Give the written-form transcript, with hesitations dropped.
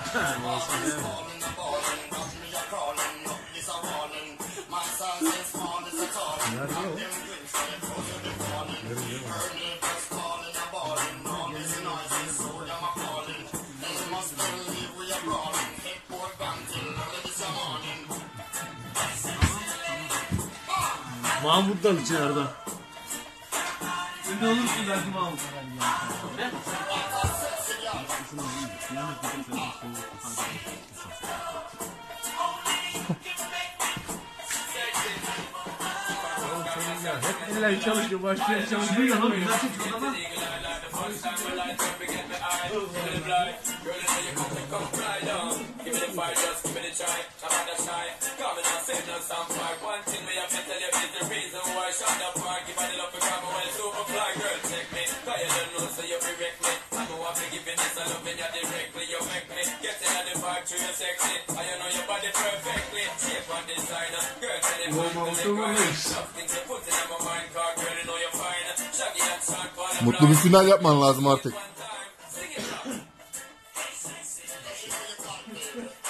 Mahmut Dal için Arda. Ünlü olursun belki Mahmut. Ne? Hep eller çalışıyor, başlıyor çalışıyor. Ama güzel çocuk ama. Mutlu bir final yapman lazım artık.